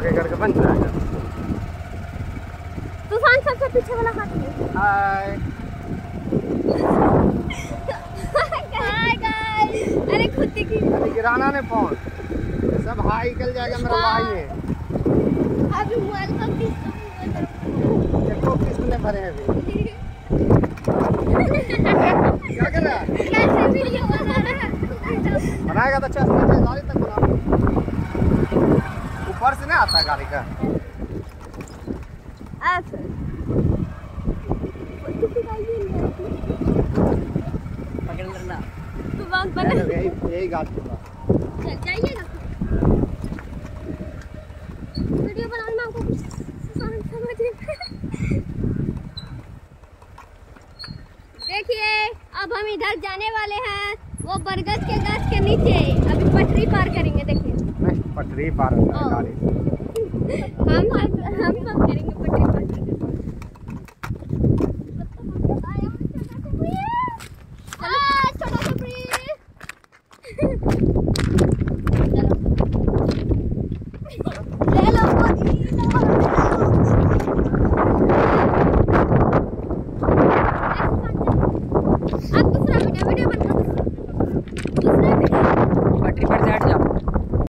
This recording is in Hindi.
आगे करके बन जाएगा। तूफान सबसे पीछे वाला हाथ में। Hi hi guys. अरे खुद देखिए। अरे गिराना ने फोन सब हाई निकल जाएगा मेरा भाई है। अभी मोबाइल का किस देखो किसने भरे हैं अभी। क्या कर रहा है? कैसे वीडियो बना रहा है? बनाएगा तो अच्छा गाड़ी तक बना। ऊपर से नहीं आता गाड़ी का। ऐसे पकड़ लेना। तू बात बना। यही गाड़ी चला। चल जाइएगा। वीडियो बनाने में आपको कुछ समझ नहीं। देखिए अब हम इधर जाने वाले हैं वो बरगद के गाछ के नीचे। अभी पटरी पार करेंगे। देखिए नहीं पटरी पार होता है गाड़ी। हम सब करेंगे पटरी पार।